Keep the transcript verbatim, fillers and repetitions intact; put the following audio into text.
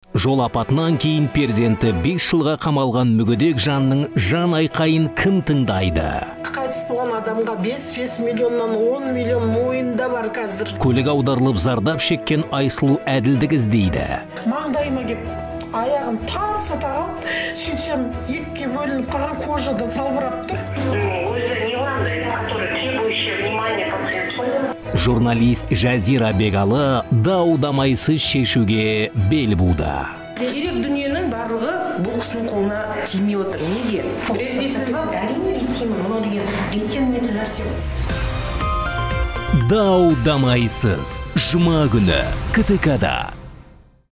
Жол апатынан кейін перзенті беш жылға қамалған мүгедек жанның жан айқайын кім тыңдайды? Қайтыс болған адамға бес миллионнан он миллион мойында бар қазір. Көлік аударылып зардап шеккен Айсұлу әділдік іздейді. Маңдайыма кеп аяғым тарса тағалып, сөйтсем екіге бөлініп қалған кожада салбырап тұр. Журналист Жазира Бегалы дау-дамайсыз шешуге бел буды. Керек дүниенің барлығы бұл кісінің қолына тимей отыр. Неге? Реттейсіз ба? Әрине реттеймін. Мынау деген реттелмейтін нәрсе. Дау-дамайсыз жұма күні КТК-да.